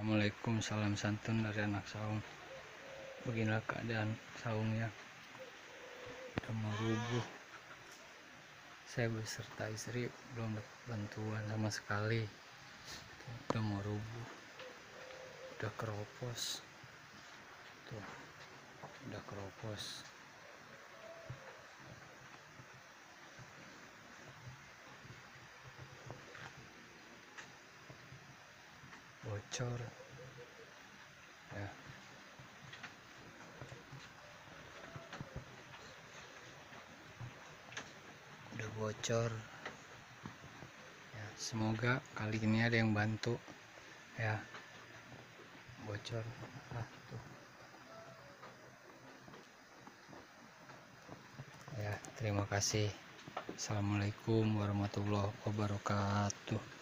Assalamualaikum, salam santun dari anak saung. Beginilah keadaan saungnya, udah mau rubuh. Saya beserta istri belum dapat bantuan sama sekali. Udah mau rubuh, udah keropos. Tuh, udah keropos. Bocor ya. Udah bocor ya, semoga kali ini ada yang bantu ya. Bocor tuh ya. Terima kasih. Assalamualaikum warahmatullahi wabarakatuh.